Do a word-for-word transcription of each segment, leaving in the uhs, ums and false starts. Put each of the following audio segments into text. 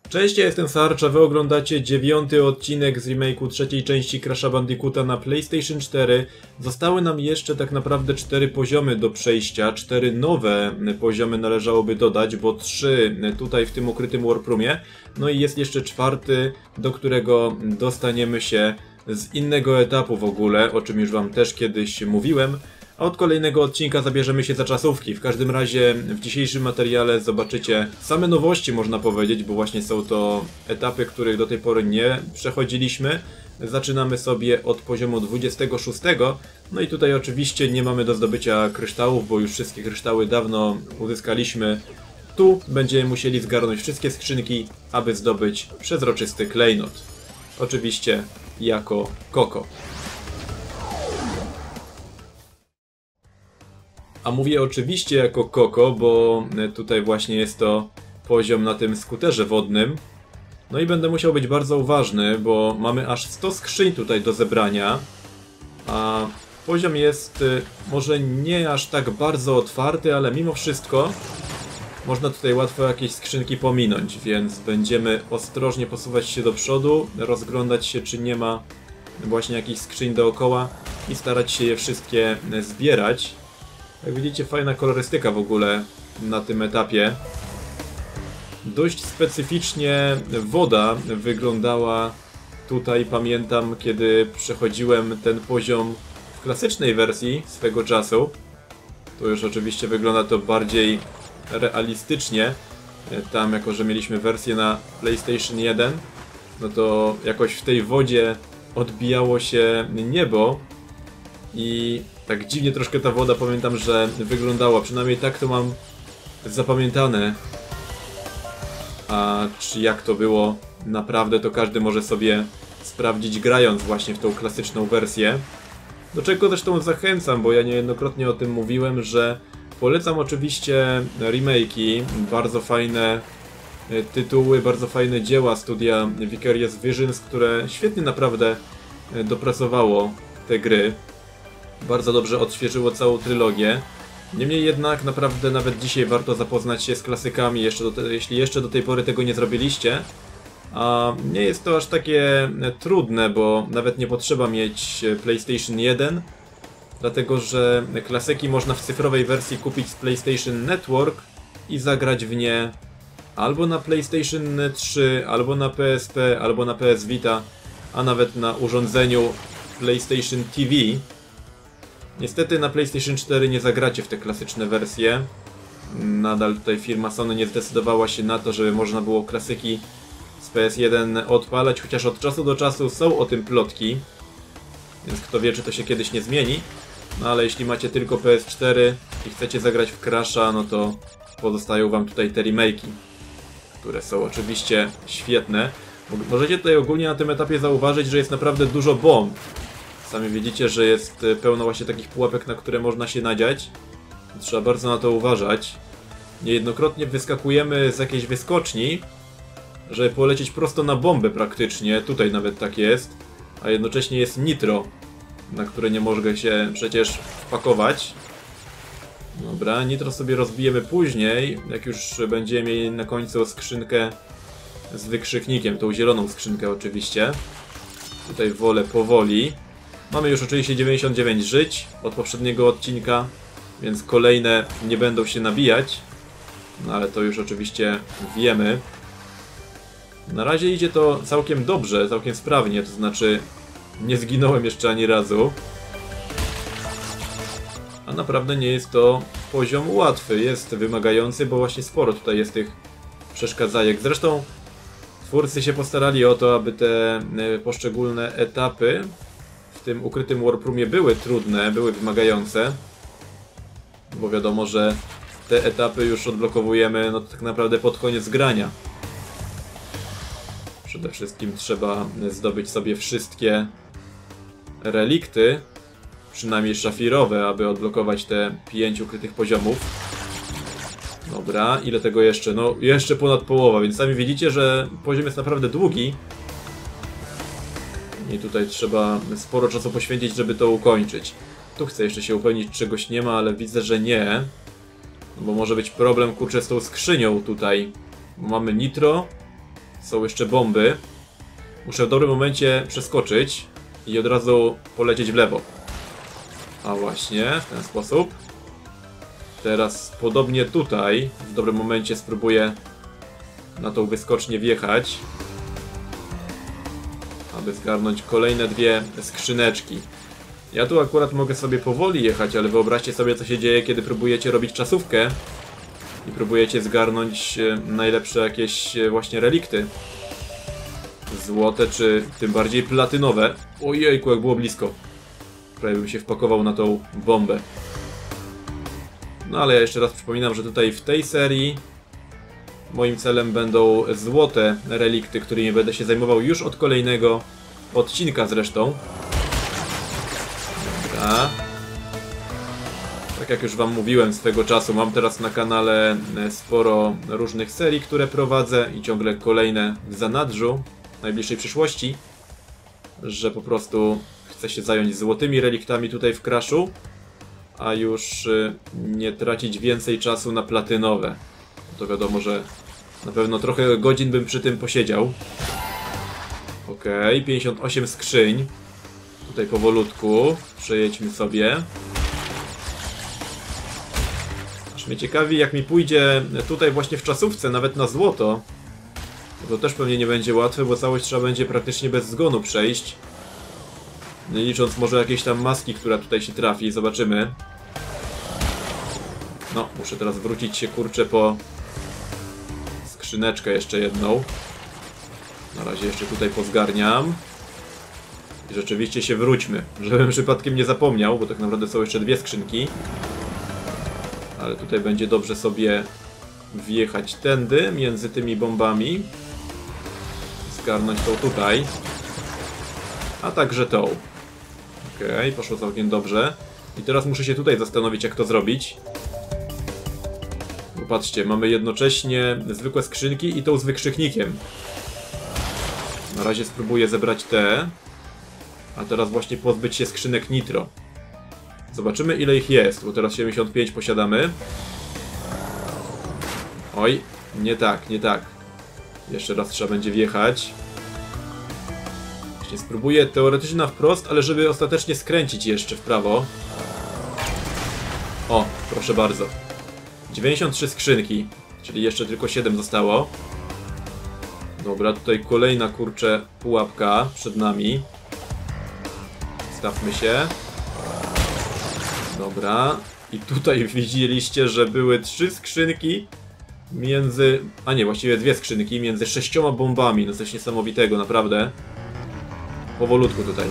Cześć, ja jestem Sarcza, wy oglądacie dziewiąty odcinek z remake'u trzeciej części Crasha Bandicoota na PlayStation cztery. Zostały nam jeszcze tak naprawdę cztery poziomy do przejścia, cztery nowe poziomy należałoby dodać, bo trzy tutaj w tym ukrytym warproomie. No i jest jeszcze czwarty, do którego dostaniemy się z innego etapu w ogóle, o czym już wam też kiedyś mówiłem. A od kolejnego odcinka zabierzemy się za czasówki. W każdym razie w dzisiejszym materiale zobaczycie same nowości, można powiedzieć, bo właśnie są to etapy, których do tej pory nie przechodziliśmy. Zaczynamy sobie od poziomu dwudziestego szóstego. No i tutaj oczywiście nie mamy do zdobycia kryształów, bo już wszystkie kryształy dawno uzyskaliśmy. Tu będziemy musieli zgarnąć wszystkie skrzynki, aby zdobyć przezroczysty klejnot. Oczywiście jako Koko. A mówię oczywiście jako Koko, bo tutaj właśnie jest to poziom na tym skuterze wodnym. No i będę musiał być bardzo uważny, bo mamy aż sto skrzyń tutaj do zebrania. A poziom jest może nie aż tak bardzo otwarty, ale mimo wszystko można tutaj łatwo jakieś skrzynki pominąć, więc będziemy ostrożnie posuwać się do przodu, rozglądać się, czy nie ma właśnie jakichś skrzyń dookoła i starać się je wszystkie zbierać. Jak widzicie, fajna kolorystyka w ogóle na tym etapie. Dość specyficznie woda wyglądała tutaj, pamiętam, kiedy przechodziłem ten poziom w klasycznej wersji swego czasu. Tu już oczywiście wygląda to bardziej realistycznie. Tam, jako że mieliśmy wersję na PlayStation jeden, no to jakoś w tej wodzie odbijało się niebo i tak dziwnie troszkę ta woda, pamiętam, że wyglądała, przynajmniej tak to mam zapamiętane. A czy jak to było naprawdę, to każdy może sobie sprawdzić, grając właśnie w tą klasyczną wersję. Do czego zresztą zachęcam, bo ja niejednokrotnie o tym mówiłem, że polecam oczywiście remake'i, bardzo fajne tytuły, bardzo fajne dzieła studia Vicarious Visions, które świetnie naprawdę dopracowało te gry. Bardzo dobrze odświeżyło całą trylogię. Niemniej jednak naprawdę nawet dzisiaj warto zapoznać się z klasykami, jeszcze do te, jeśli jeszcze do tej pory tego nie zrobiliście. A nie jest to aż takie trudne, bo nawet nie potrzeba mieć PlayStation jeden. Dlatego, że klasyki można w cyfrowej wersji kupić z PlayStation Network i zagrać w nie albo na PlayStation trzy, albo na P S P, albo na P S Vita, a nawet na urządzeniu PlayStation T V. Niestety na PlayStation cztery nie zagracie w te klasyczne wersje. Nadal tutaj firma Sony nie zdecydowała się na to, żeby można było klasyki z P S jeden odpalać, chociaż od czasu do czasu są o tym plotki. Więc kto wie, czy to się kiedyś nie zmieni. No ale jeśli macie tylko P S cztery i chcecie zagrać w Crasha, no to pozostają wam tutaj te remake'i, które są oczywiście świetne. Możecie tutaj ogólnie na tym etapie zauważyć, że jest naprawdę dużo bomb. Sami widzicie, że jest pełno właśnie takich pułapek, na które można się nadziać. Trzeba bardzo na to uważać. Niejednokrotnie wyskakujemy z jakiejś wyskoczni, żeby polecieć prosto na bombę praktycznie. Tutaj nawet tak jest. A jednocześnie jest nitro, na które nie mogę się przecież wpakować. Dobra, nitro sobie rozbijemy później, jak już będziemy mieli na końcu skrzynkę z wykrzyknikiem. Tą zieloną skrzynkę oczywiście. Tutaj wolę powoli. Mamy już oczywiście dziewięćdziesiąt dziewięć żyć od poprzedniego odcinka, więc kolejne nie będą się nabijać. No ale to już oczywiście wiemy. Na razie idzie to całkiem dobrze, całkiem sprawnie, to znaczy nie zginąłem jeszcze ani razu. A naprawdę nie jest to poziom łatwy, jest wymagający, bo właśnie sporo tutaj jest tych przeszkadzajek. Zresztą twórcy się postarali o to, aby te poszczególne etapy w tym ukrytym warproomie były trudne, były wymagające. Bo wiadomo, że te etapy już odblokowujemy no tak naprawdę pod koniec grania. Przede wszystkim trzeba zdobyć sobie wszystkie relikty, przynajmniej szafirowe, aby odblokować te pięć ukrytych poziomów. Dobra, ile tego jeszcze? No jeszcze ponad połowa, więc sami widzicie, że poziom jest naprawdę długi. I tutaj trzeba sporo czasu poświęcić, żeby to ukończyć. Tu chcę jeszcze się upewnić, czy czegoś nie ma, ale widzę, że nie. Bo może być problem, kurczę, z tą skrzynią tutaj. Bo mamy nitro, są jeszcze bomby. Muszę w dobrym momencie przeskoczyć i od razu polecieć w lewo. A właśnie, w ten sposób. Teraz podobnie tutaj, w dobrym momencie spróbuję na tą wyskocznię wjechać, aby zgarnąć kolejne dwie skrzyneczki. Ja tu akurat mogę sobie powoli jechać, ale wyobraźcie sobie, co się dzieje, kiedy próbujecie robić czasówkę i próbujecie zgarnąć najlepsze jakieś właśnie relikty. Złote, czy tym bardziej platynowe. Ojejku, jak było blisko. Prawie bym się wpakował na tą bombę. No ale ja jeszcze raz przypominam, że tutaj w tej serii moim celem będą złote relikty, którymi będę się zajmował już od kolejnego odcinka zresztą. Dobra. Tak jak już wam mówiłem swego czasu, mam teraz na kanale sporo różnych serii, które prowadzę i ciągle kolejne w zanadrzu w najbliższej przyszłości, że po prostu chcę się zająć złotymi reliktami tutaj w Crashu, a już nie tracić więcej czasu na platynowe. To wiadomo, że na pewno trochę godzin bym przy tym posiedział. Okej, okay, pięćdziesiąt osiem skrzyń. Tutaj powolutku przejedźmy sobie. Aż mnie ciekawi, jak mi pójdzie tutaj właśnie w czasówce, nawet na złoto. To też pewnie nie będzie łatwe, bo całość trzeba będzie praktycznie bez zgonu przejść. Nie licząc może jakiejś tam maski, która tutaj się trafi, zobaczymy. No, muszę teraz wrócić się, kurczę, po skrzyneczkę jeszcze jedną. Na razie jeszcze tutaj pozgarniam. I rzeczywiście się wróćmy, żebym przypadkiem nie zapomniał, bo tak naprawdę są jeszcze dwie skrzynki. Ale tutaj będzie dobrze sobie wjechać tędy, między tymi bombami. Zgarnąć tą tutaj. A także tą. Okej, okay, poszło całkiem dobrze. I teraz muszę się tutaj zastanowić, jak to zrobić. Bo patrzcie, mamy jednocześnie zwykłe skrzynki i tą z wykrzyknikiem. Na razie spróbuję zebrać te. A teraz właśnie pozbyć się skrzynek nitro. Zobaczymy, ile ich jest, bo teraz siedemdziesiąt pięć posiadamy. Oj, nie tak, nie tak. Jeszcze raz trzeba będzie wjechać. Właśnie spróbuję teoretycznie na wprost, ale żeby ostatecznie skręcić jeszcze w prawo. O, proszę bardzo. dziewięćdziesiąt trzy skrzynki, czyli jeszcze tylko siedem zostało. Dobra, tutaj kolejna, kurczę, pułapka przed nami. Stawmy się. Dobra. I tutaj widzieliście, że były trzy skrzynki między... A nie, właściwie dwie skrzynki między sześcioma bombami. No coś niesamowitego, naprawdę. Powolutku tutaj.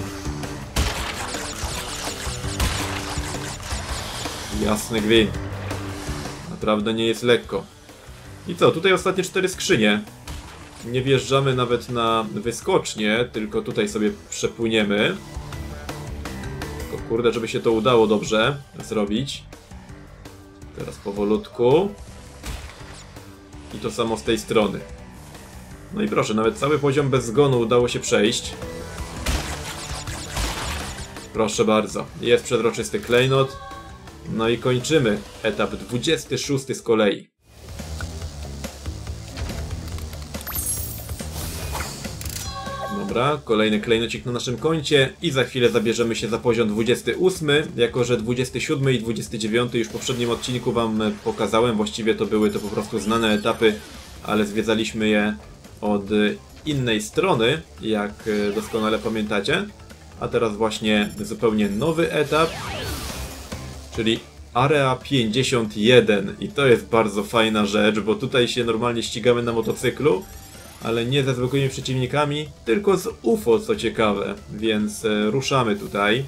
Jasny gwint. Naprawdę nie jest lekko. I co? Tutaj ostatnie cztery skrzynie. Nie wjeżdżamy nawet na wyskocznie, tylko tutaj sobie przepłyniemy. Tylko kurde, żeby się to udało dobrze zrobić. Teraz powolutku. I to samo z tej strony. No i proszę, nawet cały poziom bez zgonu udało się przejść. Proszę bardzo. Jest przezroczysty klejnot. No i kończymy etap dwudziesty szósty z kolei. Dobra, kolejny klejnocik na naszym koncie i za chwilę zabierzemy się za poziom dwudziesty ósmy, jako że dwudziesty siódmy i dwudziesty dziewiąty już w poprzednim odcinku wam pokazałem, właściwie to były to po prostu znane etapy, ale zwiedzaliśmy je od innej strony, jak doskonale pamiętacie. A teraz właśnie zupełnie nowy etap, czyli Area pięćdziesiąt jeden i to jest bardzo fajna rzecz, bo tutaj się normalnie ścigamy na motocyklu, ale nie ze zwykłymi przeciwnikami, tylko z U F O, co ciekawe, więc e, ruszamy tutaj.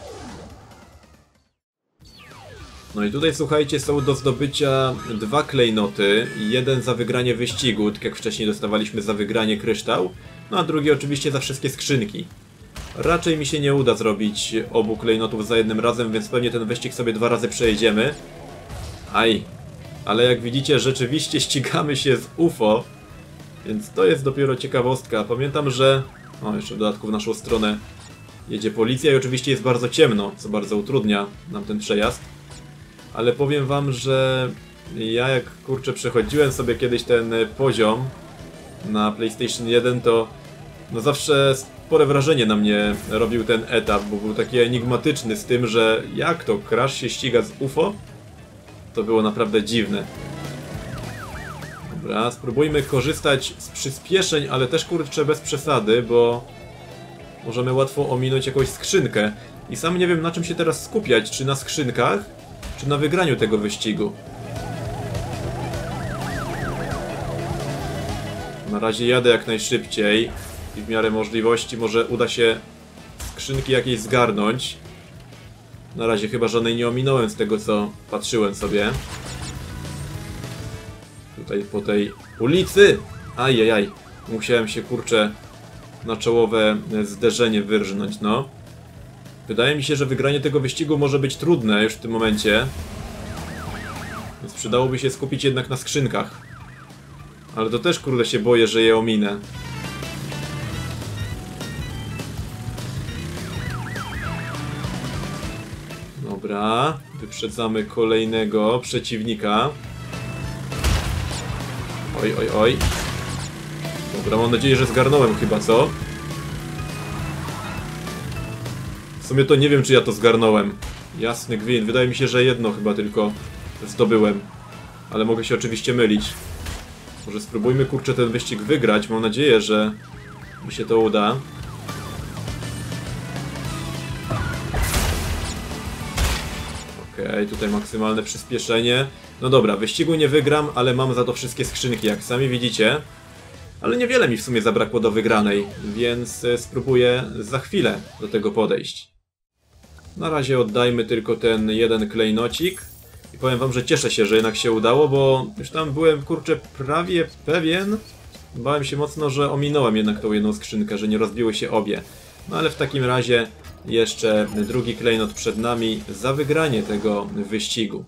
No i tutaj, słuchajcie, są do zdobycia dwa klejnoty, jeden za wygranie wyścigu, tak jak wcześniej dostawaliśmy za wygranie kryształ, no a drugi oczywiście za wszystkie skrzynki. Raczej mi się nie uda zrobić obu klejnotów za jednym razem, więc pewnie ten wyścig sobie dwa razy przejedziemy. Aj, ale jak widzicie, rzeczywiście ścigamy się z U F O. Więc to jest dopiero ciekawostka. Pamiętam, że... O, jeszcze w dodatku w naszą stronę jedzie policja i oczywiście jest bardzo ciemno, co bardzo utrudnia nam ten przejazd. Ale powiem wam, że ja jak kurczę przechodziłem sobie kiedyś ten poziom na PlayStation jeden, to no zawsze spore wrażenie na mnie robił ten etap, bo był taki enigmatyczny z tym, że jak to Crash się ściga z U F O? To było naprawdę dziwne. Dobra, spróbujmy korzystać z przyspieszeń, ale też kurczę bez przesady, bo możemy łatwo ominąć jakąś skrzynkę. I sam nie wiem, na czym się teraz skupiać, czy na skrzynkach, czy na wygraniu tego wyścigu. Na razie jadę jak najszybciej i w miarę możliwości może uda się skrzynki jakieś zgarnąć. Na razie chyba żadnej nie ominąłem z tego, co patrzyłem sobie. Tutaj po tej ulicy! Ajajaj, musiałem się kurczę na czołowe zderzenie wyrżnąć, no. Wydaje mi się, że wygranie tego wyścigu może być trudne już w tym momencie. Więc przydałoby się skupić jednak na skrzynkach. Ale to też kurde się boję, że je ominę. Dobra, wyprzedzamy kolejnego przeciwnika. Oj, oj, oj. Dobra, mam nadzieję, że zgarnąłem chyba, co? W sumie to nie wiem, czy ja to zgarnąłem. Jasny gwint. Wydaje mi się, że jedno chyba tylko zdobyłem. Ale mogę się oczywiście mylić. Może spróbujmy kurczę ten wyścig wygrać. Mam nadzieję, że mi się to uda. Okej, okay, tutaj maksymalne przyspieszenie. No dobra, wyścigu nie wygram, ale mam za to wszystkie skrzynki, jak sami widzicie. Ale niewiele mi w sumie zabrakło do wygranej, więc spróbuję za chwilę do tego podejść. Na razie oddajmy tylko ten jeden klejnocik. I powiem wam, że cieszę się, że jednak się udało, bo już tam byłem, kurczę, prawie pewien. Bałem się mocno, że ominąłem jednak tą jedną skrzynkę, że nie rozbiły się obie. No ale w takim razie jeszcze drugi klejnot przed nami za wygranie tego wyścigu.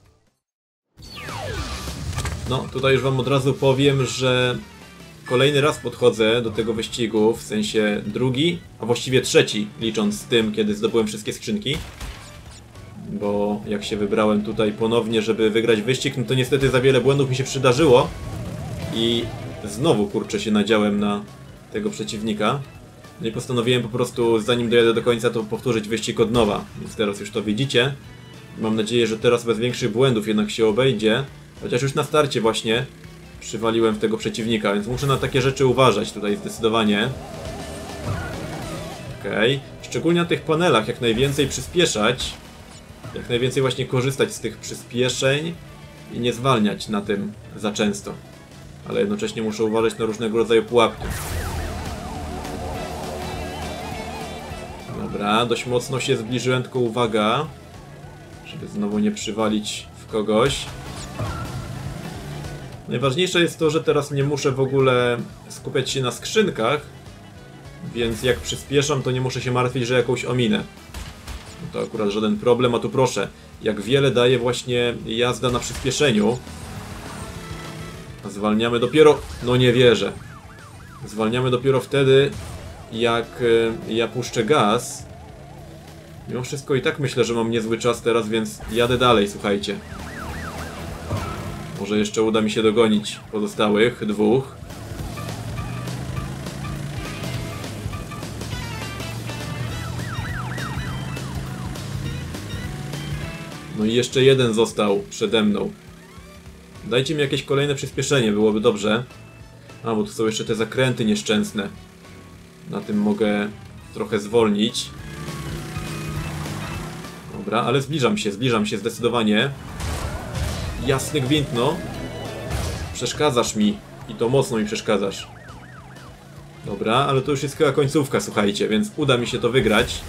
No, tutaj już wam od razu powiem, że kolejny raz podchodzę do tego wyścigu, w sensie drugi, a właściwie trzeci, licząc z tym, kiedy zdobyłem wszystkie skrzynki. Bo jak się wybrałem tutaj ponownie, żeby wygrać wyścig, no to niestety za wiele błędów mi się przydarzyło. I znowu, kurczę, się nadziałem na tego przeciwnika. No i postanowiłem po prostu, zanim dojadę do końca, to powtórzyć wyścig od nowa. Więc teraz już to widzicie. Mam nadzieję, że teraz bez większych błędów jednak się obejdzie. Chociaż już na starcie właśnie przywaliłem w tego przeciwnika, więc muszę na takie rzeczy uważać tutaj zdecydowanie. Okej. Okay. Szczególnie na tych panelach jak najwięcej przyspieszać. Jak najwięcej właśnie korzystać z tych przyspieszeń i nie zwalniać na tym za często. Ale jednocześnie muszę uważać na różnego rodzaju pułapki. Dobra, dość mocno się zbliżyłem, tylko uwaga, żeby znowu nie przywalić w kogoś. Najważniejsze jest to, że teraz nie muszę w ogóle skupiać się na skrzynkach, więc jak przyspieszam, to nie muszę się martwić, że jakąś ominę. No to akurat żaden problem, a tu proszę, jak wiele daje właśnie jazda na przyspieszeniu. A zwalniamy dopiero... No nie wierzę. Zwalniamy dopiero wtedy, jak ja puszczę gaz. Mimo wszystko i tak myślę, że mam niezły czas teraz, więc jadę dalej, słuchajcie. Może jeszcze uda mi się dogonić pozostałych dwóch. No i jeszcze jeden został przede mną. Dajcie mi jakieś kolejne przyspieszenie, byłoby dobrze. A, bo tu są jeszcze te zakręty nieszczęsne. Na tym mogę trochę zwolnić. Dobra, ale zbliżam się, zbliżam się zdecydowanie. Jasny gwint, no. Przeszkadzasz mi. I to mocno mi przeszkadzasz. Dobra, ale to już jest chyba końcówka, słuchajcie, więc uda mi się to wygrać.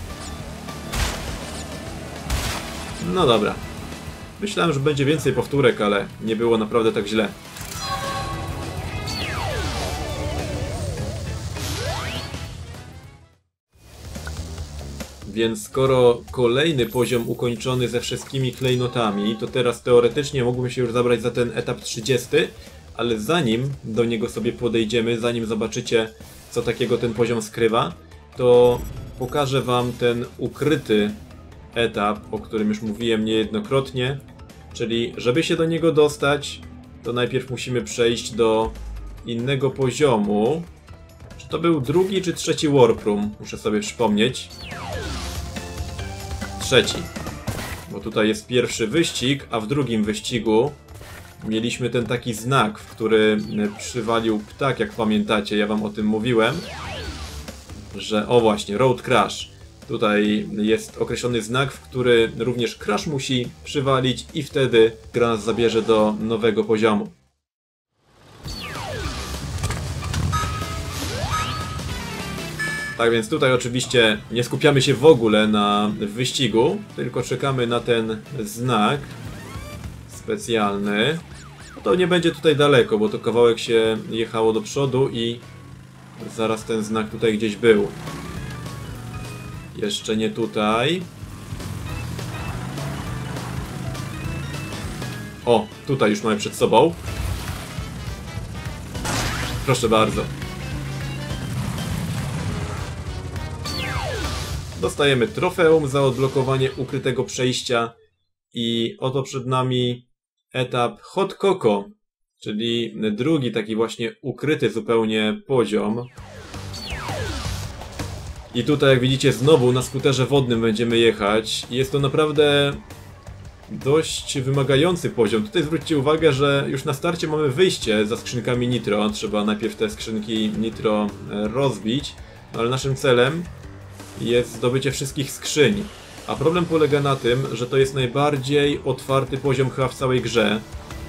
No dobra. Myślałem, że będzie więcej powtórek, ale nie było naprawdę tak źle. Więc skoro kolejny poziom ukończony ze wszystkimi klejnotami, to teraz teoretycznie mógłbym się już zabrać za ten etap trzydziesty, ale zanim do niego sobie podejdziemy, zanim zobaczycie, co takiego ten poziom skrywa, to pokażę wam ten ukryty etap, o którym już mówiłem niejednokrotnie, czyli żeby się do niego dostać, to najpierw musimy przejść do innego poziomu. Czy to był drugi czy trzeci Warp Room? Muszę sobie przypomnieć. Trzeci. Bo tutaj jest pierwszy wyścig, a w drugim wyścigu mieliśmy ten taki znak, w który przywalił ptak, jak pamiętacie, ja wam o tym mówiłem. Że, o właśnie, Road Crash. Tutaj jest określony znak, w który również Crash musi przywalić i wtedy gra nas zabierze do nowego poziomu. Tak więc tutaj oczywiście nie skupiamy się w ogóle na wyścigu, tylko czekamy na ten znak specjalny. To nie będzie tutaj daleko, bo to kawałek się jechało do przodu i zaraz ten znak tutaj gdzieś był. Jeszcze nie tutaj. O, tutaj już mamy przed sobą. Proszę bardzo. Dostajemy trofeum za odblokowanie ukrytego przejścia i oto przed nami etap Hot Coco, czyli drugi taki właśnie ukryty zupełnie poziom. I tutaj, jak widzicie, znowu na skuterze wodnym będziemy jechać. Jest to naprawdę dość wymagający poziom. Tutaj zwróćcie uwagę, że już na starcie mamy wyjście za skrzynkami nitro. Trzeba najpierw te skrzynki nitro rozbić, ale naszym celem jest zdobycie wszystkich skrzyń. A problem polega na tym, że to jest najbardziej otwarty poziom chyba w całej grze.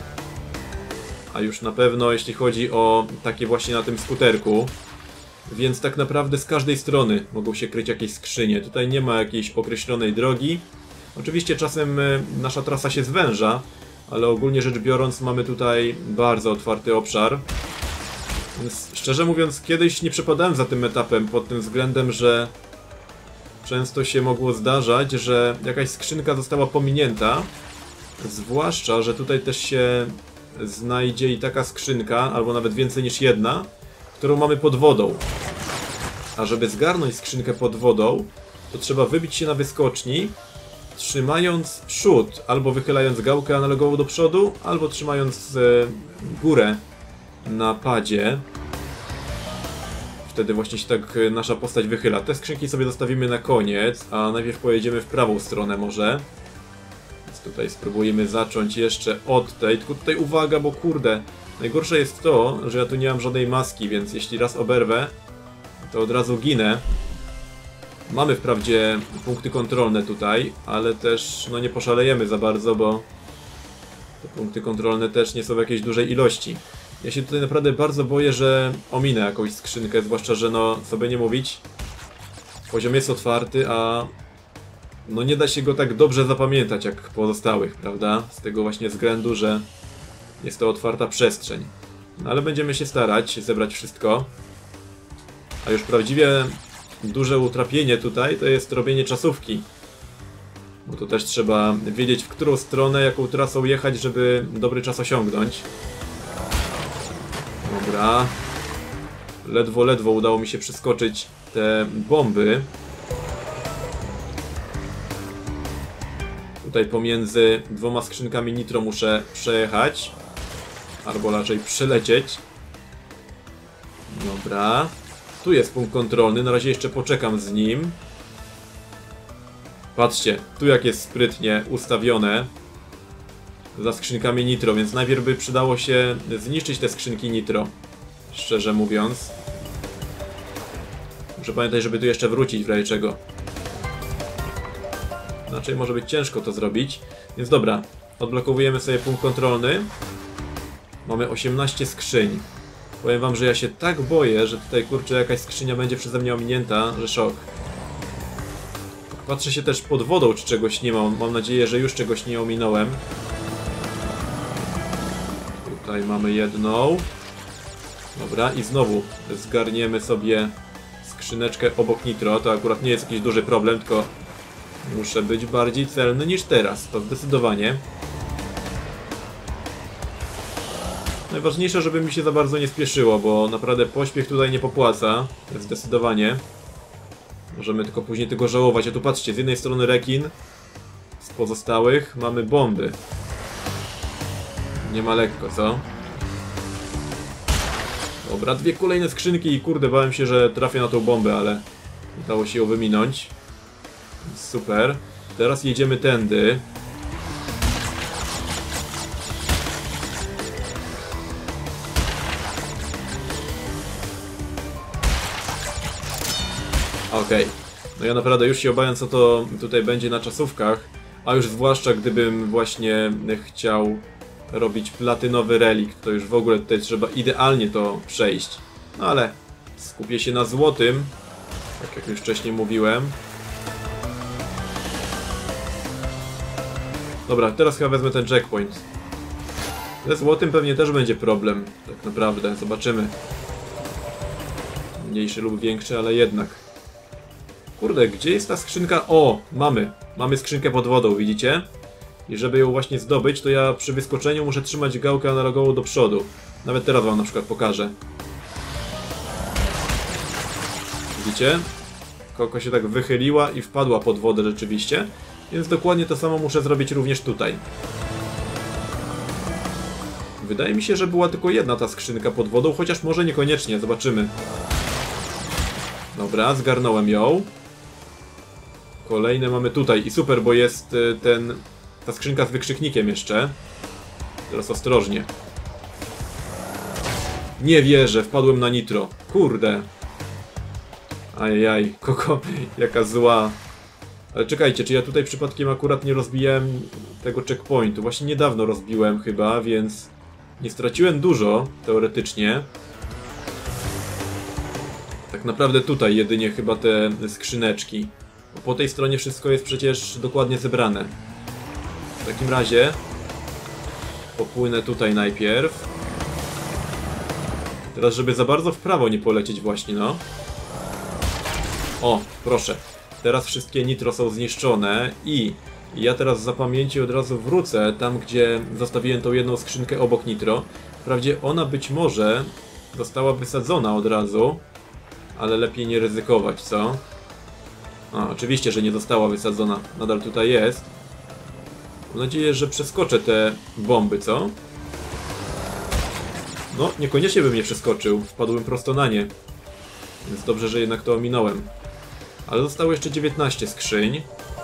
A już na pewno jeśli chodzi o takie właśnie na tym skuterku. Więc tak naprawdę z każdej strony mogą się kryć jakieś skrzynie. Tutaj nie ma jakiejś określonej drogi. Oczywiście czasem nasza trasa się zwęża, ale ogólnie rzecz biorąc mamy tutaj bardzo otwarty obszar. Więc szczerze mówiąc, kiedyś nie przepadałem za tym etapem pod tym względem, że często się mogło zdarzać, że jakaś skrzynka została pominięta. Zwłaszcza, że tutaj też się znajdzie i taka skrzynka, albo nawet więcej niż jedna, którą mamy pod wodą. A żeby zgarnąć skrzynkę pod wodą, to trzeba wybić się na wyskoczni, trzymając przód, albo wychylając gałkę analogową do przodu, albo trzymając e, górę na padzie. Wtedy właśnie się tak nasza postać wychyla. Te skrzynki sobie zostawimy na koniec, a najpierw pojedziemy w prawą stronę może. Więc tutaj spróbujemy zacząć jeszcze od tej. Tylko tutaj uwaga, bo kurde, najgorsze jest to, że ja tu nie mam żadnej maski, więc jeśli raz oberwę, to od razu ginę. Mamy wprawdzie punkty kontrolne tutaj, ale też no nie poszalejemy za bardzo, bo te punkty kontrolne też nie są w jakiejś dużej ilości. Ja się tutaj naprawdę bardzo boję, że ominę jakąś skrzynkę, zwłaszcza, że no, co by nie mówić, poziom jest otwarty, a no nie da się go tak dobrze zapamiętać jak pozostałych, prawda? Z tego właśnie względu, że jest to otwarta przestrzeń. No, ale będziemy się starać zebrać wszystko. A już prawdziwie duże utrapienie tutaj to jest robienie czasówki. Bo to też trzeba wiedzieć, w którą stronę, jaką trasą jechać, żeby dobry czas osiągnąć. Dobra. Ledwo, ledwo udało mi się przeskoczyć te bomby. Tutaj pomiędzy dwoma skrzynkami nitro muszę przejechać. Albo raczej przelecieć. Dobra. Tu jest punkt kontrolny, na razie jeszcze poczekam z nim. Patrzcie, tu jak jest sprytnie ustawione za skrzynkami nitro, więc najpierw by przydało się zniszczyć te skrzynki nitro, szczerze mówiąc. Muszę pamiętać, żeby tu jeszcze wrócić w razie czego. Inaczej może być ciężko to zrobić. Więc dobra, odblokowujemy sobie punkt kontrolny. Mamy osiemnaście skrzyń. Powiem wam, że ja się tak boję, że tutaj kurczę jakaś skrzynia będzie przeze mnie ominięta, że szok. Patrzę się też pod wodą, czy czegoś nie mam. Mam nadzieję, że już czegoś nie ominąłem. Tutaj mamy jedną. Dobra, i znowu zgarniemy sobie skrzyneczkę obok nitro. To akurat nie jest jakiś duży problem, tylko muszę być bardziej celny niż teraz. To zdecydowanie. Najważniejsze, żeby mi się za bardzo nie spieszyło, bo naprawdę pośpiech tutaj nie popłaca. Zdecydowanie. Możemy tylko później tego żałować. A tu patrzcie, z jednej strony rekin, z pozostałych mamy bomby. Nie ma lekko, co? Dobra, dwie kolejne skrzynki i kurde, bałem się, że trafię na tą bombę, ale udało się ją wyminąć. Super. Teraz jedziemy tędy. Okej. Okay. No ja naprawdę już się obawiam, co to tutaj będzie na czasówkach. A już zwłaszcza gdybym właśnie chciał robić platynowy relikt, to już w ogóle tutaj trzeba idealnie to przejść. No ale skupię się na złotym, tak jak już wcześniej mówiłem. Dobra, teraz chyba wezmę ten checkpoint. Ze złotym pewnie też będzie problem, tak naprawdę, zobaczymy. Mniejszy lub większy, ale jednak. Kurde, gdzie jest ta skrzynka? O, mamy. Mamy skrzynkę pod wodą, widzicie? I żeby ją właśnie zdobyć, to ja przy wyskoczeniu muszę trzymać gałkę analogową do przodu. Nawet teraz wam na przykład pokażę. Widzicie? Koko się tak wychyliła i wpadła pod wodę rzeczywiście. Więc dokładnie to samo muszę zrobić również tutaj. Wydaje mi się, że była tylko jedna ta skrzynka pod wodą, chociaż może niekoniecznie, zobaczymy. Dobra, zgarnąłem ją. Kolejne mamy tutaj i super, bo jest ten... ta skrzynka z wykrzyknikiem jeszcze. Teraz ostrożnie. Nie wierzę, wpadłem na nitro. Kurde. Ajajaj, Koko, jaka zła. Ale czekajcie, czy ja tutaj przypadkiem akurat nie rozbiłem tego checkpointu? Właśnie niedawno rozbiłem chyba, więc nie straciłem dużo, teoretycznie. Tak naprawdę tutaj jedynie chyba te skrzyneczki. Bo po tej stronie wszystko jest przecież dokładnie zebrane. W takim razie popłynę tutaj najpierw. Teraz, żeby za bardzo w prawo nie polecieć właśnie, no. O, proszę. Teraz wszystkie nitro są zniszczone i ja teraz za pamięci od razu wrócę tam, gdzie zostawiłem tą jedną skrzynkę obok nitro. Wprawdzie ona być może została wysadzona od razu, ale lepiej nie ryzykować, co? A, oczywiście, że nie została wysadzona. Nadal tutaj jest. Mam nadzieję, że przeskoczę te bomby, co? No, niekoniecznie bym je przeskoczył. Wpadłem prosto na nie. Więc dobrze, że jednak to ominąłem. Ale zostało jeszcze dziewiętnaście skrzyń.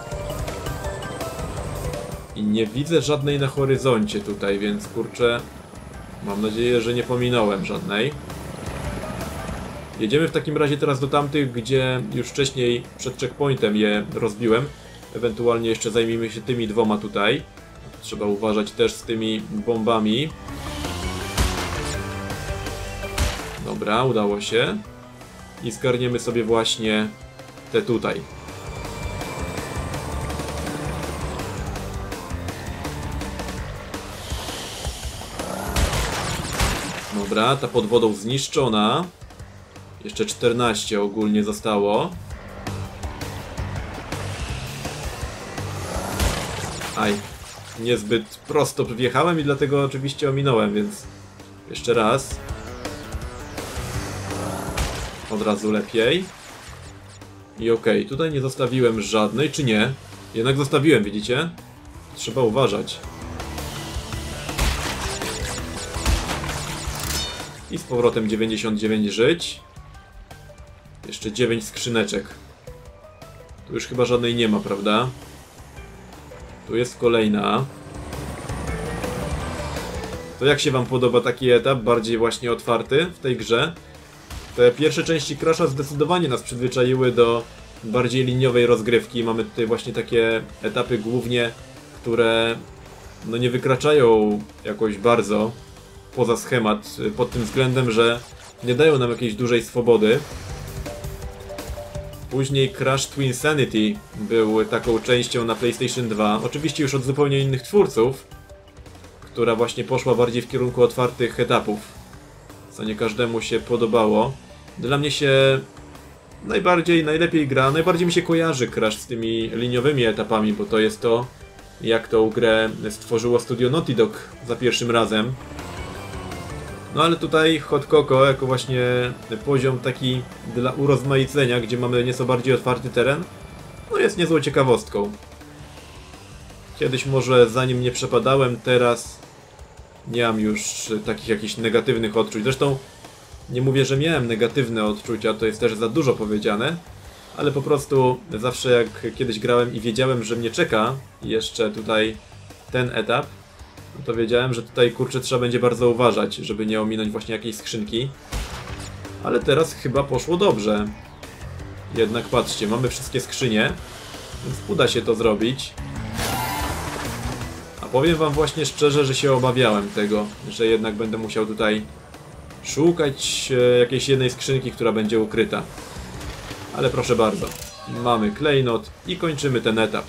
I nie widzę żadnej na horyzoncie tutaj, więc kurczę... Mam nadzieję, że nie pominąłem żadnej. Jedziemy w takim razie teraz do tamtych, gdzie już wcześniej przed checkpointem je rozbiłem. Ewentualnie jeszcze zajmijmy się tymi dwoma tutaj. Trzeba uważać też z tymi bombami. Dobra, udało się. I zgarniemy sobie właśnie te tutaj. Dobra, ta pod wodą zniszczona. Jeszcze czternaście ogólnie zostało. Aj, niezbyt prosto wjechałem i dlatego oczywiście ominąłem, więc jeszcze raz. Od razu lepiej. I okej, okay, tutaj nie zostawiłem żadnej, czy nie? Jednak zostawiłem, widzicie? Trzeba uważać. I z powrotem dziewięćdziesiąt dziewięć żyć. Jeszcze dziewięć skrzyneczek. Tu już chyba żadnej nie ma, prawda? Tu jest kolejna. To jak się wam podoba taki etap, bardziej właśnie otwarty w tej grze? Te pierwsze części Crasha zdecydowanie nas przyzwyczaiły do bardziej liniowej rozgrywki. Mamy tutaj właśnie takie etapy głównie, które no nie wykraczają jakoś bardzo poza schemat, pod tym względem, że nie dają nam jakiejś dużej swobody. Później Crash Twinsanity był taką częścią na PlayStation dwa, oczywiście już od zupełnie innych twórców, która właśnie poszła bardziej w kierunku otwartych etapów, co nie każdemu się podobało. Dla mnie się najbardziej, najlepiej gra, najbardziej mi się kojarzy Crash z tymi liniowymi etapami, bo to jest to, jak tą grę stworzyło studio Naughty Dog za pierwszym razem. No ale tutaj Hot Coco jako właśnie poziom taki dla urozmaicenia, gdzie mamy nieco bardziej otwarty teren, no jest niezłą ciekawostką. Kiedyś może za nim nie przepadałem, teraz nie mam już takich jakichś negatywnych odczuć. Zresztą Nie mówię, że miałem negatywne odczucia, to jest też za dużo powiedziane, ale po prostu zawsze jak kiedyś grałem i wiedziałem, że mnie czeka jeszcze tutaj ten etap, to wiedziałem, że tutaj kurczę trzeba będzie bardzo uważać, żeby nie ominąć właśnie jakiejś skrzynki. Ale teraz chyba poszło dobrze. Jednak patrzcie, mamy wszystkie skrzynie, więc uda się to zrobić. A powiem wam właśnie szczerze, że się obawiałem tego, że jednak będę musiał tutaj szukać jakiejś jednej skrzynki, która będzie ukryta. Ale proszę bardzo, mamy klejnot i kończymy ten etap.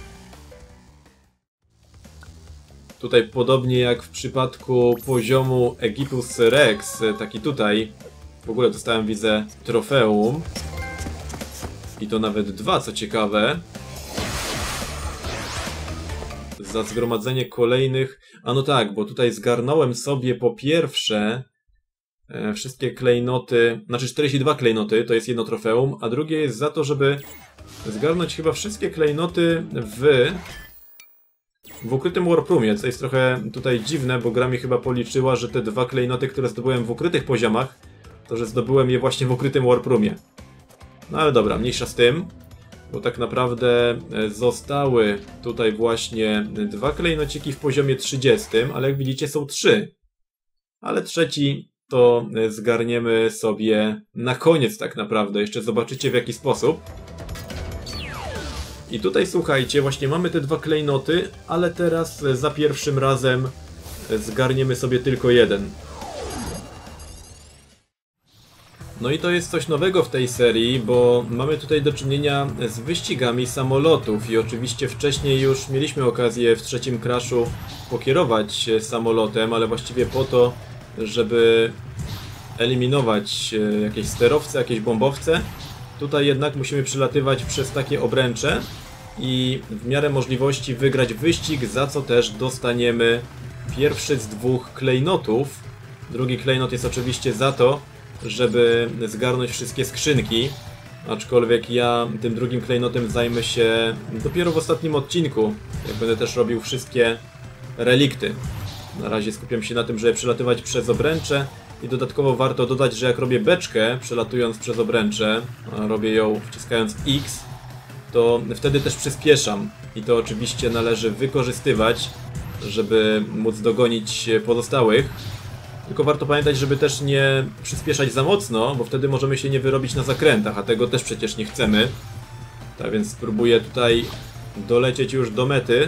Tutaj podobnie jak w przypadku poziomu Aegyptus Rex, taki tutaj, w ogóle dostałem, widzę, trofeum. I to nawet dwa, co ciekawe. Za zgromadzenie kolejnych... A no tak, bo tutaj zgarnąłem sobie po pierwsze e, wszystkie klejnoty, znaczy czterdzieści dwa klejnoty, to jest jedno trofeum, a drugie jest za to, żeby zgarnąć chyba wszystkie klejnoty w... w ukrytym Warproomie, co jest trochę tutaj dziwne, bo gra mi chyba policzyła, że te dwa klejnoty, które zdobyłem w ukrytych poziomach, to że zdobyłem je właśnie w ukrytym Warproomie. No ale dobra, mniejsza z tym, bo tak naprawdę zostały tutaj właśnie dwa klejnociki w poziomie trzydziestym, ale jak widzicie są trzy. Ale trzeci to zgarniemy sobie na koniec tak naprawdę, jeszcze zobaczycie w jaki sposób. I tutaj słuchajcie, właśnie mamy te dwa klejnoty, ale teraz za pierwszym razem zgarniemy sobie tylko jeden. No i to jest coś nowego w tej serii, bo mamy tutaj do czynienia z wyścigami samolotów i oczywiście wcześniej już mieliśmy okazję w trzecim Crashu pokierować samolotem, ale właściwie po to, żeby eliminować jakieś sterowce, jakieś bombowce. Tutaj jednak musimy przelatywać przez takie obręcze i w miarę możliwości wygrać wyścig, za co też dostaniemy pierwszy z dwóch klejnotów. Drugi klejnot jest oczywiście za to, żeby zgarnąć wszystkie skrzynki, aczkolwiek ja tym drugim klejnotem zajmę się dopiero w ostatnim odcinku, jak będę też robił wszystkie relikty. Na razie skupiam się na tym, żeby przelatywać przez obręcze i dodatkowo warto dodać, że jak robię beczkę przelatując przez obręcze, a robię ją wciskając X, to wtedy też przyspieszam i to oczywiście należy wykorzystywać, żeby móc dogonić pozostałych. Tylko warto pamiętać, żeby też nie przyspieszać za mocno, bo wtedy możemy się nie wyrobić na zakrętach, a tego też przecież nie chcemy. Tak więc spróbuję tutaj dolecieć już do mety.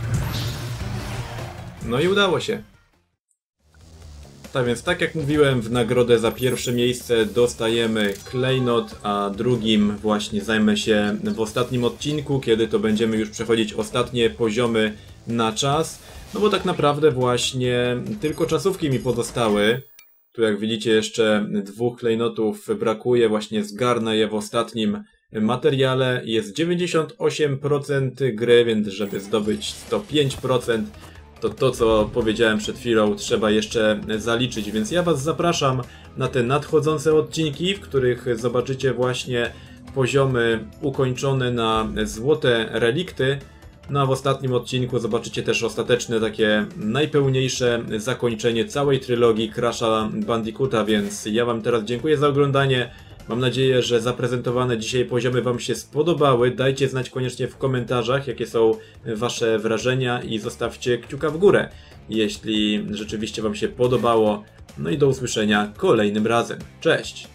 No i udało się. Tak więc, tak jak mówiłem, w nagrodę za pierwsze miejsce dostajemy klejnot, a drugim właśnie zajmę się w ostatnim odcinku, kiedy to będziemy już przechodzić ostatnie poziomy na czas. No bo tak naprawdę właśnie tylko czasówki mi pozostały. Tu jak widzicie jeszcze dwóch klejnotów brakuje, właśnie zgarnę je w ostatnim materiale. Jest dziewięćdziesiąt osiem procent gry, więc żeby zdobyć sto pięć procent, to to co powiedziałem przed chwilą trzeba jeszcze zaliczyć. Więc ja was zapraszam na te nadchodzące odcinki, w których zobaczycie właśnie poziomy ukończone na złote relikty. No a w ostatnim odcinku zobaczycie też ostateczne, takie najpełniejsze zakończenie całej trylogii Crasha Bandicoota, więc ja wam teraz dziękuję za oglądanie. Mam nadzieję, że zaprezentowane dzisiaj poziomy wam się spodobały. Dajcie znać koniecznie w komentarzach, jakie są wasze wrażenia i zostawcie kciuka w górę, jeśli rzeczywiście wam się podobało. No i do usłyszenia kolejnym razem. Cześć!